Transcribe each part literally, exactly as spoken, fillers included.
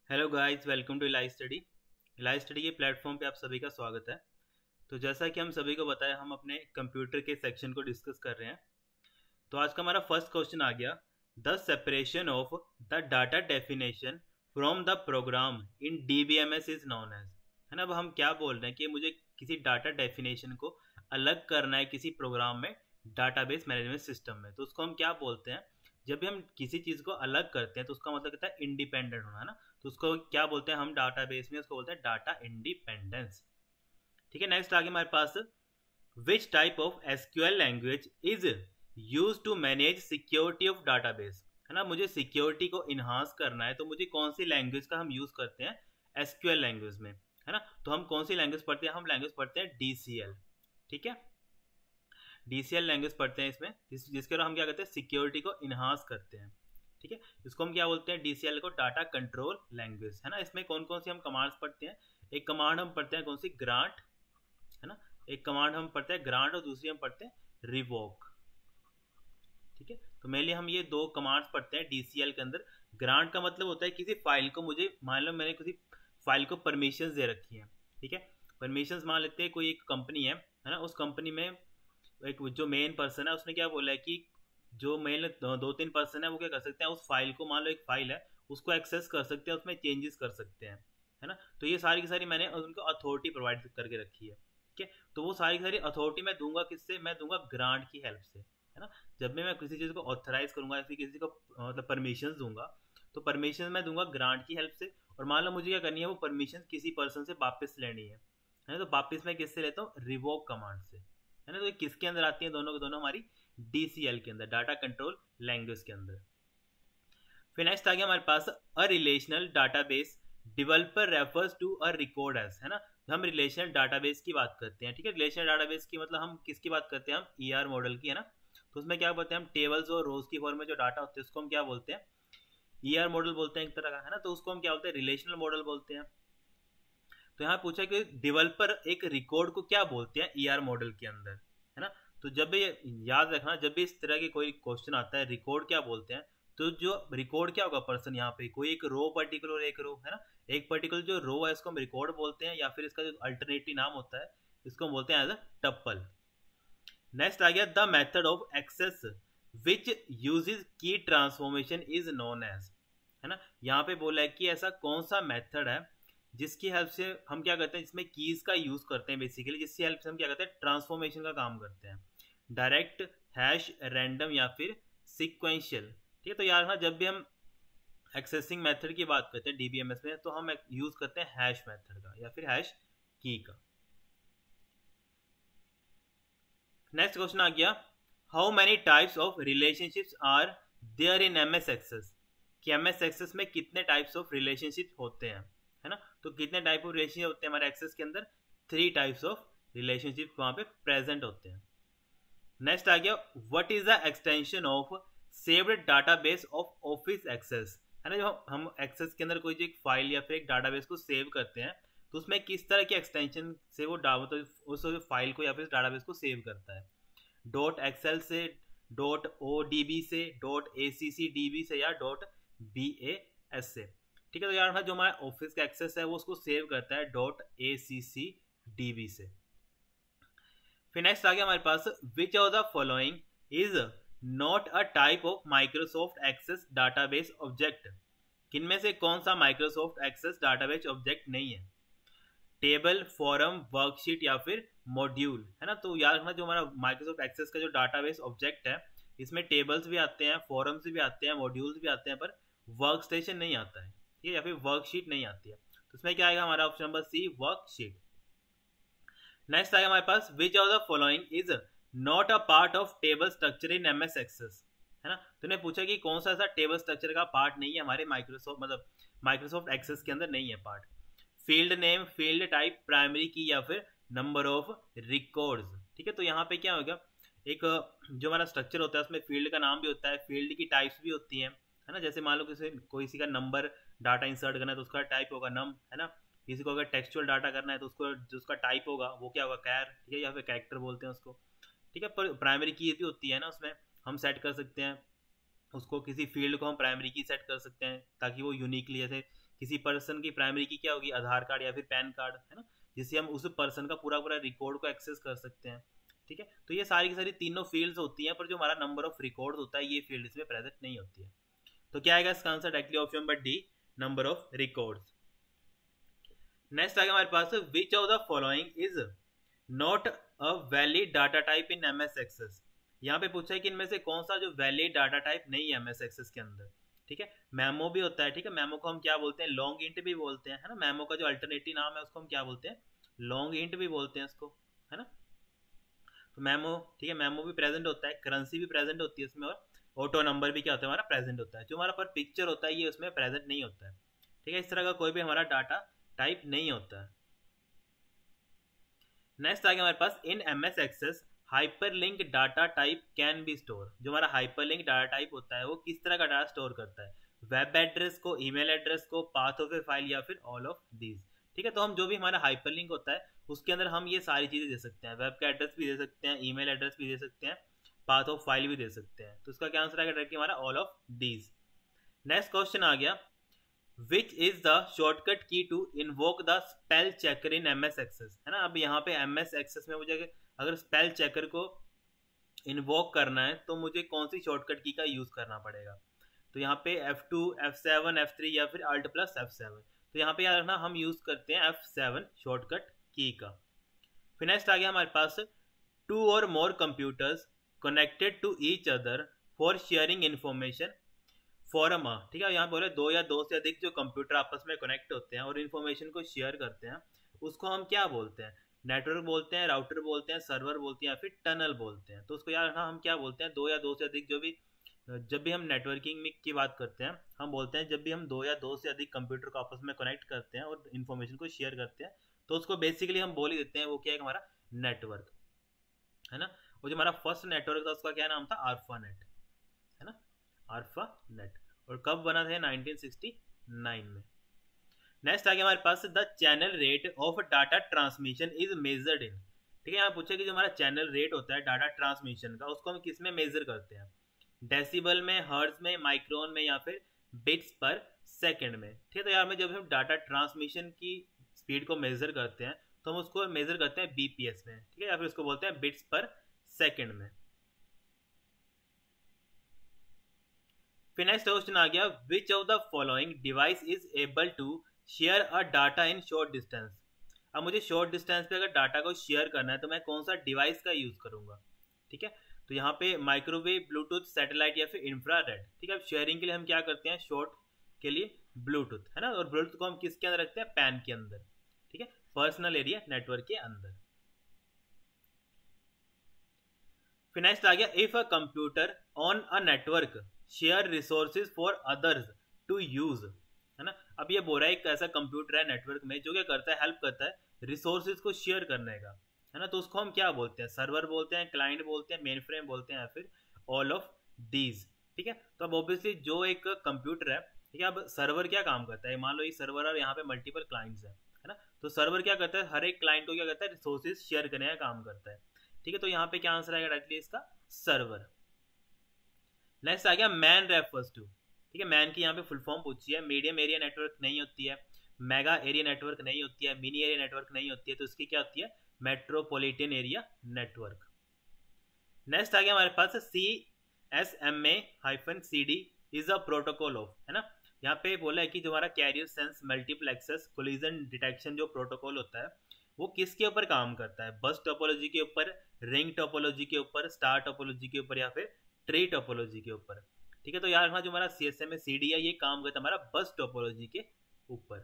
Hello guys, welcome to Elise study. Elise study के platform पे आप सभी का स्वागत है। तो जैसा कि हम सभी को बताया, हम अपने कंप्यूटर के सेक्शन को डिस्कस कर रहे हैं। तो आज का हमारा फर्स्ट क्वेश्चन आ गया, the separation of the data definition from the program in DBMS is known as. है ना। अब हम क्या बोल रहे हैं कि मुझे किसी डाटा डेफिनेशन को अलग करना है किसी प्रोग्राम में, डाटाबेस मैनेजमेंट सिस्टम में। तो उसको हम क्या बोलते हैं? जब भी हम किसी चीज़ को अलग करते हैं तो उसका मतलब कहता है इंडिपेंडेंट होना, है ना। तो उसको क्या बोलते हैं हम डाटाबेस में? उसको बोलते हैं डाटा इंडिपेंडेंस। ठीक है। नेक्स्ट आगे हमारे पास, which type of SQL language is use to manage security of database. है ना, मुझे सिक्योरिटी को इन्हांस करना है तो मुझे कौन सी लैंग्वेज का हम यूज करते हैं? एसक्यूएल लैंग्वेज में। है ना। तो हम कौन सी लैंग्वेज पढ़ते हैं? हम लैंग्वेज पढ़ते हैं डीसीएल। ठीक है, डीसीएल लैंग्वेज पढ़ते हैं इसमें, जिस, जिसके द्वारा हम क्या करते हैं? सिक्योरिटी को इन्हांस करते हैं। ठीक है, इसको हम क्या बोलते हैं? डीसीएल को डाटा कंट्रोल लैंग्वेज। है ना। इसमें कौन कौन सी हम कमांड्स पढ़ते हैं? एक कमांड हम पढ़ते हैं कौन सी? ग्रांट। है ना, एक कमांड हम पढ़ते हैं ग्रांट और दूसरी हम पढ़ते हैं रिवोक। ठीक है, तो मेनली हम ये दो कमांड्स पढ़ते हैं डीसीएल के अंदर। ग्रांट का मतलब होता है किसी फाइल को, मुझे मान लो मैंने किसी फाइल को परमिशंस दे रखी है। ठीक है, परमिशंस मान लेते हैं कोई एक कंपनी है है ना। उस कंपनी में एक जो मेन पर्सन है उसने क्या बोला है कि जो मेन दो तीन पर्सन है वो क्या कर सकते हैं? उस फाइल को, मान लो एक फाइल है, उसको एक्सेस कर सकते हैं, उसमें चेंजेस कर सकते हैं। है ना। तो ये सारी की सारी मैंने उनको अथॉरिटी प्रोवाइड करके रखी है। ठीक है, तो वो सारी की सारी अथॉरिटी मैं दूंगा किससे? मैं दूंगा ग्रांट की हेल्प से। है ना, जब भी मैं किसी चीज़ को ऑथराइज करूंगा या फिर किसी को मतलब परमिशन दूंगा तो परमिशन मैं दूंगा ग्रांट की हेल्प से। और मान लो मुझे क्या करनी है? वो परमिशन किसी पर्सन से वापस लेनी है है ना। तो वापस मैं किससे लेता हूँ? रिवोक कमांड से। है ना। तो ये किसके अंदर आती है? दोनों के दोनों हमारी डीसीएल के अंदर, डाटा कंट्रोल लैंग्वेज के अंदर। फिर नेक्स्ट आ गया हमारे पास, a relational database developer refers to a record as. है ना, हम रिलेशनल डाटाबेस की बात करते हैं। ठीक है, रिलेशनल डाटाबेस की मतलब हम किसकी बात करते हैं? हम ईआर मॉडल की। है ना, तो उसमें क्या बोलते हैं? हम टेबल्स और रोज की फॉर्म में जो डाटा होते हैं उसको हम क्या बोलते हैं? ईआर मॉडल बोलते हैं एक तरह का। है ना, तो उसको हम क्या बोलते हैं? रिलेशनल मॉडल बोलते हैं। तो यहाँ पूछा कि डेवलपर एक रिकॉर्ड को क्या बोलते हैं ईआर मॉडल के अंदर। है ना, तो जब भी याद रखना, जब भी इस तरह के कोई क्वेश्चन आता है रिकॉर्ड क्या बोलते हैं, तो जो रिकॉर्ड क्या होगा? पर्सन, यहाँ पे कोई एक रो पर्टिकुलर, एक रो है ना, एक पर्टिकुलर जो रो है इसको हम रिकॉर्ड बोलते हैं, या फिर इसका जो अल्टरनेटिव नाम होता है इसको हम बोलते हैं एज अ टप्पल। नेक्स्ट आ गया, the method of access which uses key transformation is known as. है ना, यहाँ पे बोला है कि ऐसा कौन सा मेथड है जिसकी हेल्प से हम क्या करते हैं? जिसमें कीज का यूज करते हैं बेसिकली, जिसकी हेल्प से हम क्या करते हैं? ट्रांसफॉर्मेशन का काम करते हैं। डायरेक्ट, हैश, रैंडम या फिर सिक्वेंशियल। ठीक है, तो यार ना, जब भी हम एक्सेसिंग मेथड की बात करते हैं डीबीएमएस में तो हम यूज करते हैं हैश मेथड का या फिर हैश की का। नेक्स्ट क्वेश्चन आ गया, how many types of relationships are there in MS Access. कि एमएस एक्सेस में कितने टाइप्स ऑफ रिलेशनशिप होते हैं। है ना, तो कितने टाइप ऑफ रिलेशनशिप होते हैं हमारे एक्सेस के अंदर? थ्री टाइप्स ऑफ रिलेशनशिप वहां पे प्रेजेंट होते हैं। नेक्स्ट आ गया, what is the extension of saved database of Office Access. है ना, जो हम एक्सेस के अंदर कोई जो एक फाइल या फिर एक डाटाबेस को सेव करते हैं तो उसमें किस तरह की एक्सटेंशन से वो तो उस फाइल को या फिर डाटाबेस को सेव करता है? डॉट एक्सएल से, डॉट ओ डी बी से, dot A C C D B से, या डॉट बी ए एस से। ठीक है, तो यार जो हमारा ऑफिस का एक्सेस है वो उसको सेव करता है dot A C C D B से। फिर नेक्स्ट आ गया हमारे पास, which of the following is not a type of Microsoft Access database object. किनमें से कौन सा माइक्रोसॉफ्ट एक्सेस डाटाबेस ऑब्जेक्ट नहीं है? टेबल, फॉरम, वर्कशीट या फिर मॉड्यूल। है ना, तो याद रखना जो हमारा माइक्रोसॉफ्ट एक्सेस का जो डाटाबेस ऑब्जेक्ट है इसमें टेबल्स भी आते हैं, फॉरम्स भी आते हैं, मॉड्यूल्स भी आते हैं, पर वर्क स्टेशन नहीं आता है। ठीक है, या फिर वर्कशीट नहीं आती है। तो इसमें क्या आएगा हमारा? Option number C, worksheet. Next आएगा हमारे पास, which of the following is not a part of table structure in MS Access. है ना, तो ने पूछा कि कौन सा ऐसा टेबल स्ट्रक्चर का पार्ट नहीं है हमारे माइक्रोसॉफ्ट मतलब माइक्रोसॉफ्ट एक्सेस के अंदर नहीं है part. Field name, field type, primary key या फिर नंबर ऑफ रिकॉर्ड्स। ठीक है, तो यहाँ पे क्या होगा? एक जो हमारा स्ट्रक्चर होता है उसमें फील्ड का नाम भी होता है, फील्ड की टाइप्स भी होती हैं। है ना, जैसे मान लो किसी कोई का नंबर डाटा इंसर्ट करना है तो उसका टाइप होगा नम। है ना, किसी को अगर टेक्सचुअल डाटा करना है तो उसको जो उसका टाइप होगा वो क्या होगा? कैर। ठीक है, या फिर कैरेक्टर बोलते हैं उसको। ठीक है, पर प्राइमरी की भी होती है ना, उसमें हम सेट कर सकते हैं उसको, किसी फील्ड को हम प्राइमरी की सेट कर सकते हैं ताकि वो यूनिकली, जैसे किसी पर्सन की प्राइमरी की क्या होगी, आधार कार्ड या फिर पैन कार्ड, है ना, जिससे हम उस पर्सन का पूरा पूरा रिकॉर्ड को एक्सेस कर सकते हैं। ठीक है, तो ये सारी की सारी तीनों फील्ड्स होती हैं, पर जो हमारा नंबर ऑफ रिकॉर्ड होता है ये फील्ड इसमें प्रेजेंट नहीं होती है। तो क्या आएगा इसका answer, directly option number D, number of records. Next आएगा हमारे पास, which of the following is not a valid data type in MS Access. यहाँ पे पूछा है कि इनमें से कौन सा जो वैलिड डाटा टाइप नहीं है एमएस एक्सेस के अंदर। ठीक है, मेमो भी होता है, ठीक है, मेमो को हम क्या बोलते हैं, लॉन्ग इंट भी बोलते हैं, है ना, मेमो का जो अल्टरनेटिव नाम है उसको हम क्या बोलते हैं, लॉन्ग इंट भी बोलते हैं इसको, है ना। तो मेमो, ठीक है, मेमो भी प्रेजेंट होता है, करेंसी भी प्रेजेंट होती है इसमें, और ऑटो नंबर भी क्या होता है हमारा प्रेजेंट होता है। जो हमारा पर पिक्चर होता है ये उसमें प्रेजेंट नहीं होता है। ठीक है, इस तरह का कोई भी हमारा डाटा टाइप नहीं होता है। नेक्स्ट आ गया हमारे पास, in MS Access hyperlink data type can be store. जो हमारा हाइपरलिंक डाटा टाइप होता है वो किस तरह का डाटा स्टोर करता है, वेब एड्रेस को, ईमेल एड्रेस को, पाथ ऑफ ए फाइल, या फिर ऑल ऑफ दीज। ठीक है, तो हम जो भी हमारा हाइपरलिंक होता है उसके अंदर हम ये सारी चीजें दे सकते हैं, वेब का एड्रेस भी दे सकते हैं, ईमेल एड्रेस भी दे सकते हैं, पाथ ऑफ फाइल भी दे सकते हैं। तो इसका क्या आंसर आएगा, डायरेक्टली हमारा all of these. Next question आ गया, which is the shortcut key to invoke the spell checker in MS Access, है ना। अब यहाँ पे एमएस एक्सेस में मुझे अगर स्पेल चेकर को इन्वोक करना है तो मुझे कौन सी शॉर्टकट की का यूज करना पड़ेगा। तो यहाँ पे F two, F seven, F three या फिर अल्ट प्लस एफ सेवन। तो यहाँ पे याद रखना हम यूज करते हैं एफ सेवन शॉर्टकट की का। फिर नेक्स्ट आ गया हमारे पास, टू और more computers connected to each other for sharing information form a. ठीक है, यहाँ बोले दो या दो से अधिक जो कंप्यूटर आपस में कनेक्ट होते हैं और इन्फॉर्मेशन को शेयर करते हैं उसको हम क्या बोलते हैं, नेटवर्क बोलते हैं, राउटर बोलते हैं, सर्वर बोलते हैं, या फिर टनल बोलते हैं। तो उसको यार हाँ हम क्या बोलते हैं, दो या दो से अधिक, जो भी जब भी हम नेटवर्किंग में की बात करते हैं हम बोलते हैं जब भी हम दो या दो से अधिक कंप्यूटर को आपस में कनेक्ट करते हैं और इन्फॉर्मेशन को शेयर करते हैं तो उसको बेसिकली हम बोल ही देते हैं वो क्या है हमारा नेटवर्क, है ना। वो जो हमारा फर्स्ट नेटवर्क था उसका क्या नाम था, आर्फा नेट, है ना, आर्फा नेट। और कब बना था, नाइनटीन सिक्सटी नाइन में। नेक्स्ट आ गया हमारे पास, the channel rate of data transmission is measured in. ठीक है, यहाँ पूछे कि जो हमारा चैनल रेट होता है डाटा ट्रांसमिशन का उसको हम किस में मेजर करते हैं, डेसिबल में, हर्ट्ज में, माइक्रोन में, या फिर बिट्स पर सेकंड में। ठीक है, तो यार में जब हम डाटा ट्रांसमिशन की स्पीड को मेजर करते हैं तो हम उसको मेजर करते हैं बीपीएस में, ठीक है, या फिर उसको बोलते हैं बिट्स पर सेकंड में। फिर नेक्स्ट क्वेश्चन आ गया, which of the following device is able to share a data in short distance. अब मुझे शॉर्ट डिस्टेंस पे अगर डाटा को शेयर करना है तो मैं कौन सा डिवाइस का यूज करूंगा। ठीक है, तो यहाँ पे माइक्रोवेव, ब्लूटूथ, सैटेलाइट या फिर इंफ्रारेड। ठीक है, अब शेयरिंग के लिए हम क्या करते हैं, शॉर्ट के लिए ब्लूटूथ, है ना, और ब्लूटूथ को हम किसके अंदर रखते हैं, पैन के अंदर। ठीक है, पर्सनल एरिया नेटवर्क के अंदर। फिर नेक्स्ट आ गया, if a computer on a network share resources for others to use, है ना। अब ये बोल रहा है एक ऐसा कंप्यूटर है नेटवर्क में जो क्या करता है, हेल्प करता है रिसोर्सेज को शेयर करने का, है ना। तो उसको हम क्या बोलते हैं, सर्वर बोलते हैं, क्लाइंट बोलते हैं, मेन फ्रेम बोलते हैं, या फिर ऑल ऑफ दीज। ठीक है, तो अब ऑब्वियसली जो एक कंप्यूटर है, ठीक है, अब सर्वर क्या काम करता है, मान लो ये सर्वर और यहाँ पे मल्टीपल क्लाइंट्स है, है ना। तो सर्वर क्या करता है, हर एक क्लाइंट को क्या करता है, रिसोर्सेज शेयर करने का काम करता है। ठीक है, तो यहाँ पे क्या आंसर आएगा, डायरेक्टली इसका सर्वर। नेक्स्ट आ गया, मैन रेफर्स टू। ठीक है, मैन की यहाँ पे फुल फॉर्म पूछी है, मीडियम एरिया नेटवर्क नहीं होती है, मेगा एरिया नेटवर्क नहीं होती है, मिनी एरिया नेटवर्क नहीं होती है, तो इसकी क्या होती है, मेट्रोपॉलिटन एरिया नेटवर्क। नेक्स्ट आ गया हमारे पास, C S M A hyphen C D is a protocol of, है ना। यहाँ पे बोला है कि जो हमारा carrier sense multiple access collision detection जो प्रोटोकॉल होता है वो किसके ऊपर काम करता है, बस टोपोलॉजी के ऊपर, रिंग टोपोलॉजी के ऊपर, स्टार टोपोलॉजी के ऊपर, या फिर ट्री टोपोलॉजी के ऊपर। ठीक है, तो यार हाँ जो हमारा C S M A C D है ये काम करता है हमारा बस टोपोलॉजी के ऊपर।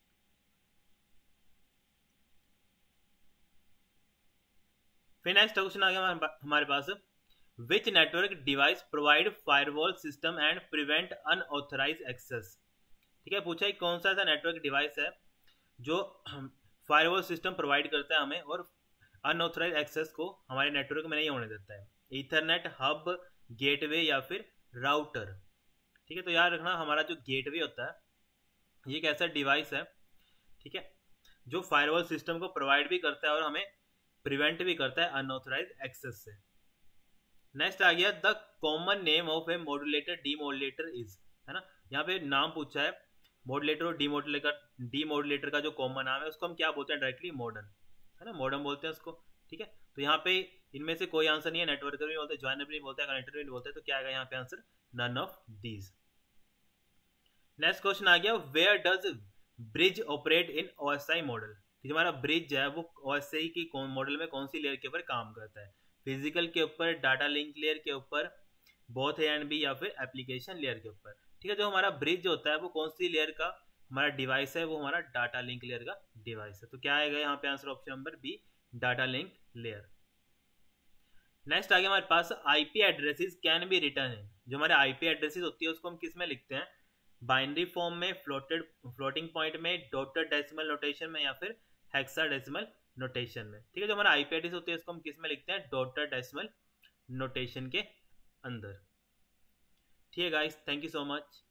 फिर नेक्स्ट क्वेश्चन आ गया हमारे पास, which network device provide firewall system and prevent unauthorise access. ठीक है, पूछा है कौन सा ऐसा नेटवर्क डिवाइस है जो फायरवॉल सिस्टम प्रोवाइड करता है हमें और अनऑथराइज एक्सेस को हमारे नेटवर्क में नहीं होने देता है, ईथरनेट, हब, गेटवे या फिर राउटर। ठीक है, तो याद रखना हमारा जो गेटवे होता है ये एक ऐसा डिवाइस है, ठीक है, जो फायरवॉल सिस्टम को प्रोवाइड भी करता है और हमें प्रिवेंट भी करता है अनऑथराइज एक्सेस से। नेक्स्ट आ गया, the common name of a modulator demodulator is, है ना। यहाँ पे नाम पूछा है मॉड्यूलेटर और डीमॉड्यूलेटर का डीमॉड्यूलेटर का जो कॉमन नाम है उसको हम क्या बोलते हैं डायरेक्टली, मॉडर्न, है ना, मॉडर्न बोलते हैं उसको, ठीक है। तो यहाँ पे इनमें से कोई आंसर नहीं है, नेटवर्कर भी बोलते हैं, ज्वाइनर भी बोलते हैं, कनेक्टर भी बोलते हैं, तो क्या आएगा यहाँ पे answer, none of these. Next question आ गया, where does bridge operate in OSI model, कि जो हमारा ब्रिज है वो ओएसआई की मॉडल में कौन सी लेयर के ऊपर काम करता है, फिजिकल के ऊपर, डाटा लिंक लेयर के ऊपर, बोथ ए एंड बी, या फिर एप्लीकेशन लेयर के ऊपर, ठीक है। जो हमारा ब्रिज होता है वो कौन सी लेयर का हमारा डिवाइस है, वो हमारा डाटा लिंक लेयर का डिवाइस है, तो क्या आएगा यहाँ पे answer option number B, data link layer. Next आ गया हमारे पास, IP addresses can be return in, जो हमारे आईपी एड्रेसेस होती है उसको हम किस में लिखते हैं, बाइनरी फॉर्म में, फ्लोटेड फ्लोटिंग पॉइंट में, डॉटेड डेसिमल नोटेशन में, या फिर हेक्साडेसिमल नोटेशन में, ठीक है। जो हमारा आईपी एड्रेस होती है उसको हम किस में लिखते हैं, डॉटेड डेसिमल नोटेशन के अंदर, ठीक है guys, thank you so much.